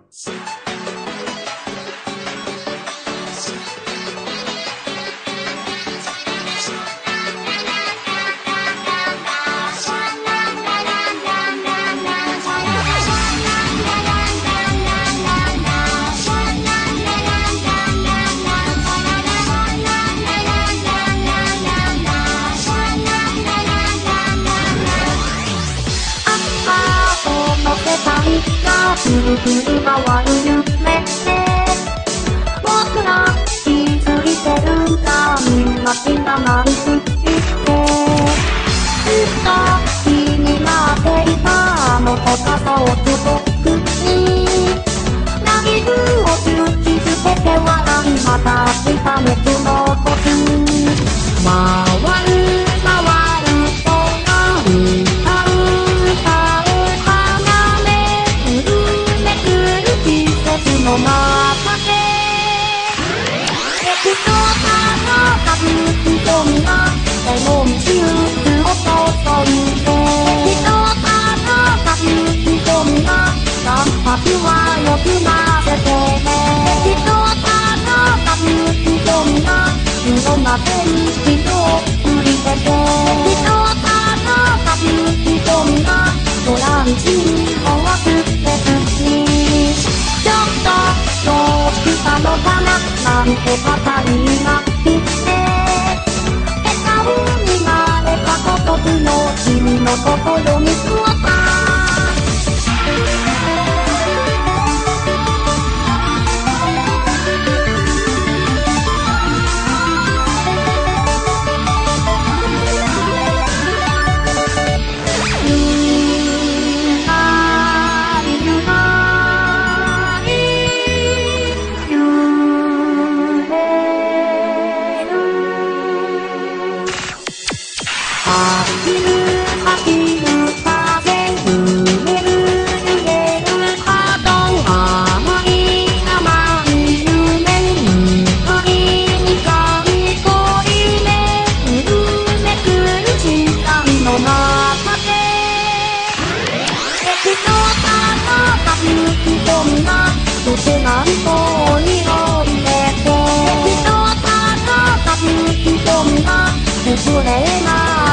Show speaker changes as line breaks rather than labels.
くるくる回る夢で僕ら気づいてるんだ。みんな気がないふりしてずっと気になっていたあの高さを届くにナビルを突きつけて笑いまた明日熱の時回る回るとなるの中で適当な数人がレモンジュースを注いで適当な数人が三発はよく混ぜてね適当な数人が色な天気を振りてて適当な数人がトランチに合わせて好きちょっとどうしたのかななんて語りが来て笑顔になれたことの君の心に座ったなんと色入れて人たの数人が崩れない